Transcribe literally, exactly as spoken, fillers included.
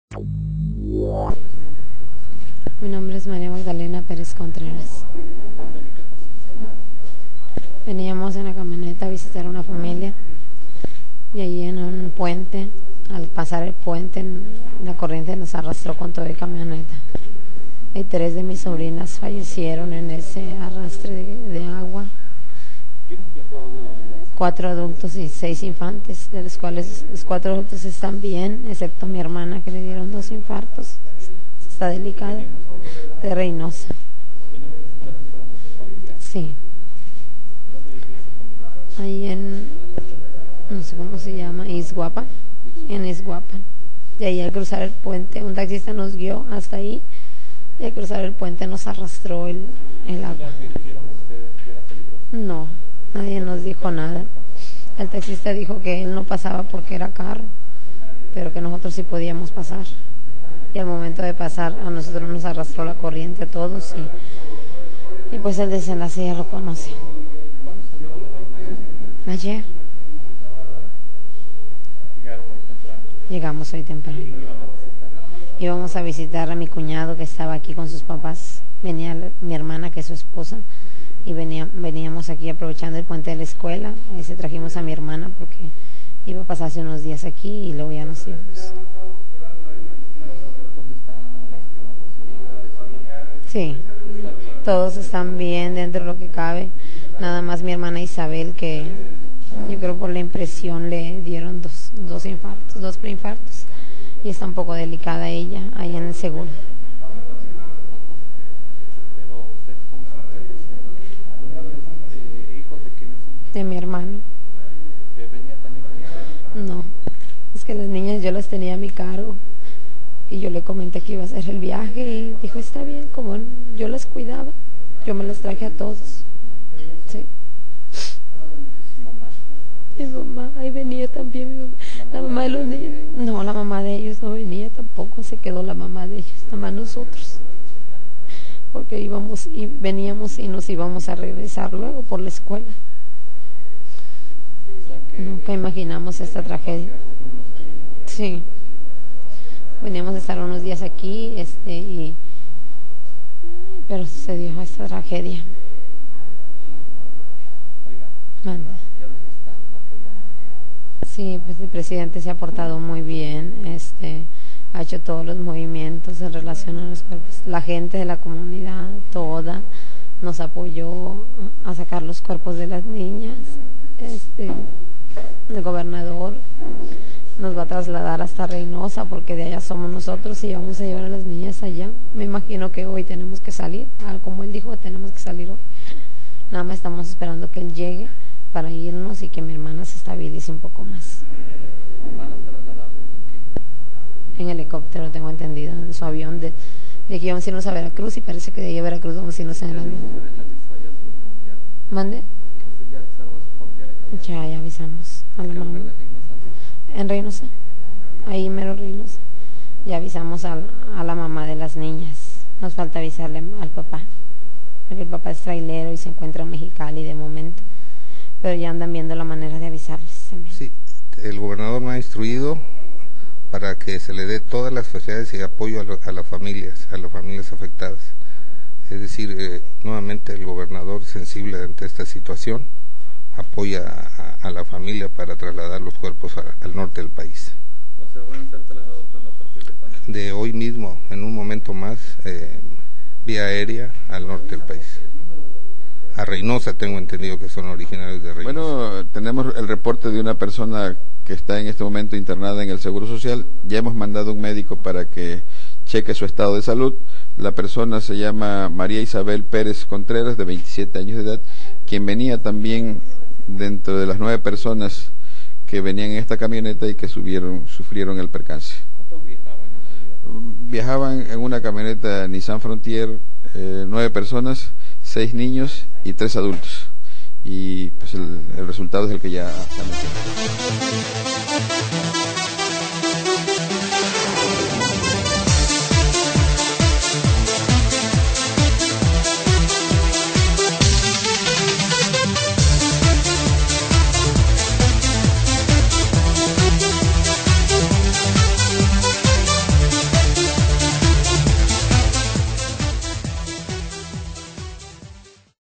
Mi nombre es María Magdalena Pérez Contreras. Veníamos en la camioneta a visitar a una familia y allí en un puente, al pasar el puente, la corriente nos arrastró con toda la camioneta. Y tres de mis sobrinas fallecieron en ese arrastre de, de agua. Cuatro adultos y seis infantes, de los cuales los cuatro adultos están bien, excepto mi hermana que le dieron dos infartos. Está delicada, de Reynosa. Sí. Ahí en, no sé cómo se llama, Ixhuapan, en Ixhuapan. Y ahí al cruzar el puente, un taxista nos guió hasta ahí, y al cruzar el puente nos arrastró el, el agua. No, nadie nos dijo nada. El taxista dijo que él no pasaba porque era carro, pero que nosotros sí podíamos pasar. Y al momento de pasar, a nosotros nos arrastró la corriente a todos, y, y pues el desenlace ya lo conoce. Ayer. Llegamos hoy temprano. Íbamos a visitar a mi cuñado que estaba aquí con sus papás. Venía mi hermana, que es su esposa, y venía, veníamos aquí aprovechando el puente de la escuela. Ahí se trajimos a mi hermana porque iba a pasarse unos días aquí y luego ya nos íbamos. Sí, todos están bien dentro de lo que cabe. Nada más mi hermana Isabel, que yo creo por la impresión le dieron dos, dos infartos, dos preinfartos, y está un poco delicada ella ahí en el seguro. De mi hermano. No, es que las niñas yo las tenía a mi cargo y yo le comenté que iba a hacer el viaje y dijo, está bien, como yo las cuidaba, yo me las traje a todos. Sí. Mi mamá, ahí venía también mi mamá. La mamá de los niños. No, la mamá de ellos no venía tampoco, se quedó la mamá de ellos, nada más nosotros. Porque íbamos y veníamos y nos íbamos a regresar luego por la escuela. Nunca imaginamos esta tragedia. Sí. Veníamos a estar unos días aquí, este, y pero sucedió esta tragedia. Manda. Sí, pues el presidente se ha portado muy bien, este, ha hecho todos los movimientos en relación a los cuerpos. La gente de la comunidad toda nos apoyó a sacar los cuerpos de las niñas. Este, el gobernador nos va a trasladar hasta Reynosa porque de allá somos nosotros y vamos a llevar a las niñas allá. Me imagino que hoy tenemos que salir, como él dijo, tenemos que salir hoy. Nada más estamos esperando que él llegue para irnos y que mi hermana se estabilice un poco más. En helicóptero, tengo entendido, en su avión. De, de aquí vamos a irnos a Veracruz y parece que de ahí a Veracruz vamos a irnos en el avión. ¿Mande? Ya, ya avisamos a la mamá. En Reynosa, ahí mero Reynosa. Ya avisamos a, a la mamá de las niñas. Nos falta avisarle al papá, porque el papá es trailero y se encuentra en Mexicali de momento. Pero ya andan viendo la manera de avisarles también. Sí, el gobernador me ha instruido para que se le dé todas las facilidades y apoyo a, lo, a las familias, a las familias afectadas. Es decir, eh, nuevamente el gobernador, sensible ante esta situación, apoya a, a la familia para trasladar los cuerpos a, al norte del país. O sea, van a ser trasladados a partir de cuándo? De hoy mismo, en un momento más, eh, vía aérea al norte del país. A Reynosa, tengo entendido que son originarios de Reynosa. Bueno, tenemos el reporte de una persona que está en este momento internada en el Seguro Social. Ya hemos mandado un médico para que cheque su estado de salud. La persona se llama María Isabel Pérez Contreras, de veintisiete años de edad, quien venía también dentro de las nueve personas que venían en esta camioneta y que subieron, sufrieron el percance. ¿Cuántos viajaban en realidad? Viajaban en una camioneta Nissan Frontier, eh, nueve personas, seis niños y tres adultos. Y pues el, el resultado es el que ya está metido.